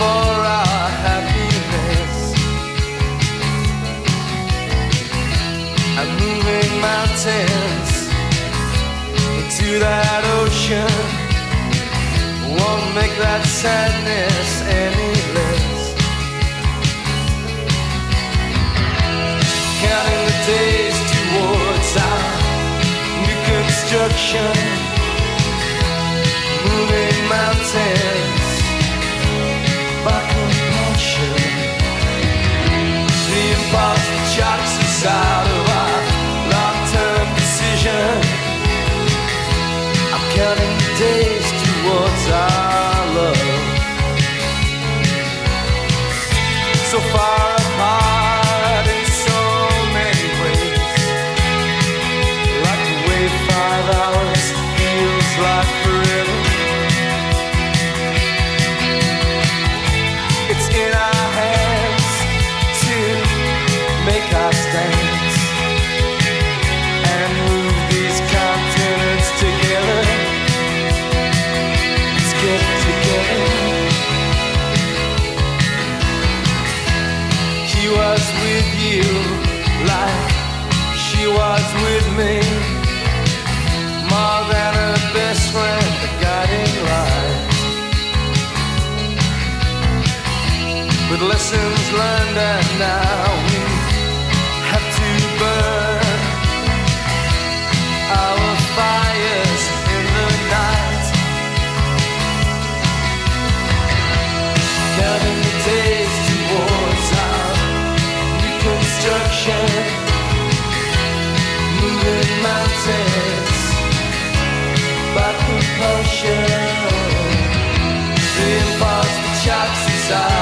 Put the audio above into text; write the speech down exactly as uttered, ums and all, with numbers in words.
for our happiness. I'm moving mountains into that ocean. Won't make that sadness any less. Counting the days towards our new construction. Moving mountains by compulsion. The impulse that shocks us out of our long-term decision. I'm counting the days towards our love. So far apart in so many ways. Like the way five hours feels like forever. It's in our hands to make our stands and move these continents together. Let's get together. He was with you like she was with me. More than a best friend, a guiding light. With lessons learned and now we have to burn our fires in the night. Counting the days towards our new construction. Moving mountains by compulsion. The impulse that shocks us out